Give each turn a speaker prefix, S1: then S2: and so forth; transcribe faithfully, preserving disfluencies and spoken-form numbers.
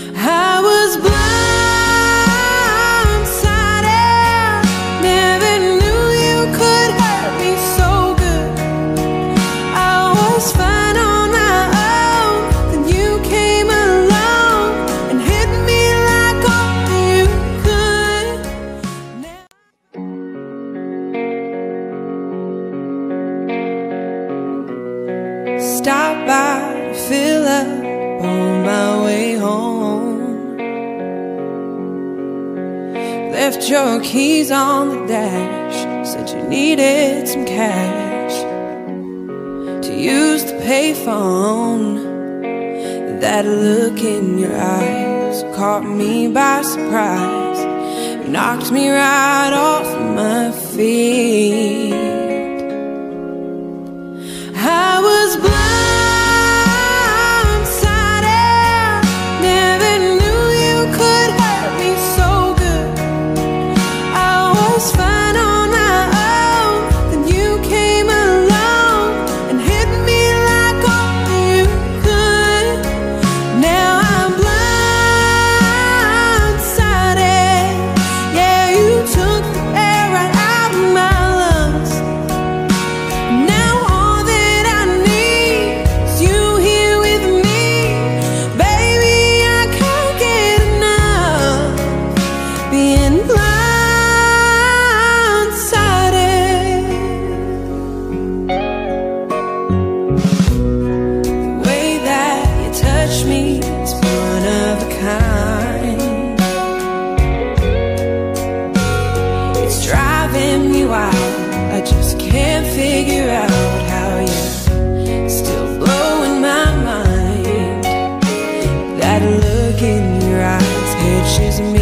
S1: I was blindsided, never knew you could hurt me so good. I was fine on my own, then you came along and hit me like only you could. Stop by to fill up on my way home. Left your keys on the dash, said you needed some cash to use the payphone. That look in your eyes caught me by surprise, knocked me right off my feet. I was blindsided, never knew you could hurt me so good. I was fine on my own, then you came along and hit me like only you could. Now I'm blindsided, yeah, you took the air right out of my lungs. Now all that I need is you here with me. Baby, I can't get enough being blindsided. The way that you touch me is one of a kind. It's driving me wild, I just can't figure out how you're still blowing my mind. That look in your eyes catches me